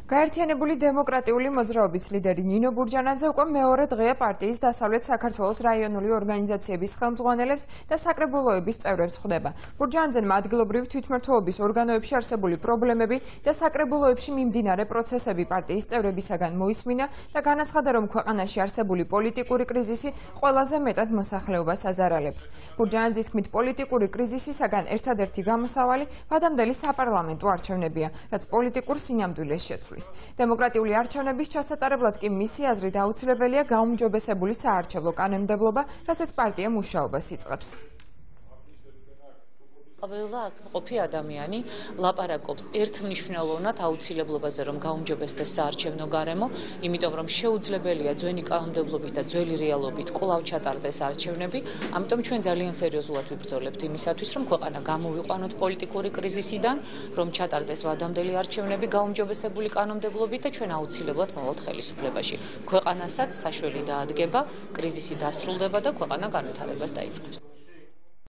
გაერთიანებული დემოკრატიული მოძრაობის ლიდერი ნინო ბურჯანაძე უკვე მეორე დღეა პარტიის დასავლეთ საქართველოს რაიონული ორგანიზაციების ხელმძღვანელებს და საკრებულოების წევრებს ხვდება. ბურჯანაძემ ადგილობრივი თვითმმართველობის ორგანოებში არსებული პრობლემები და საკრებულოებში მიმდინარე პროცესები პარტიის წევრებისაგან მოისმინა და განაცხადა, რომ ქვეყანაში არსებული პოლიტიკური კრიზისი ყველაზე მეტად მოსახლეობას აზარალებს. ბურჯანაძის თქმით, პოლიტიკური კრიზისისაგან ერთადერთი გამოსავალი ვადამდელი საპარლამენტო არჩევნებია, რაც პოლიტიკურ სინამდვილეს შეცვლის. დემოკრატიული არჩევნების ჩასატარებლად კი მისი აზრით აუცილებელია გაუმჯობესებული საარჩევნო კანონმდებლობა, რასაც პარტია მუშაობას იწყებს. ყველა აქ ყოფი ადამიანი ლაპარაკობს ერთმნიშვნელოვნად აუცილებლობაზე, რომ გაუმჯობესდეს საარჩევნო გარემო, იმიტომ რომ შეუძლებელია ძველი კანონმდებლობით და ძველი რეალობით კვლავ ჩატარდეს არჩევნები, ამიტომ ჩვენ ძალიან სერიოზულად ვიბრძოლებთ იმისათვის, რომ ქვეყანა გამოვიყვანოთ პოლიტიკური კრიზისიდან, რომ ჩატარდეს ვადამდელი არჩევნები გაუმჯობესებული კანონმდებლობით და ჩვენ აუცილებლად მოვალთ ხელისუფლებაში. ქვეყანასაც საშველი დაადგება, კრიზისი დასრულდება და ქვეყანა განვითარებას დაიწყებს.